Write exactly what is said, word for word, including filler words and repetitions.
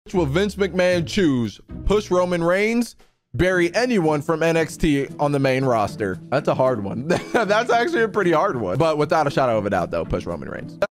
will Vince McMahon choose? Push Roman Reigns? Bury anyone from N X T on the main roster? That's a hard one. That's actually a pretty hard one. But without a shadow of a doubt, though, push Roman Reigns.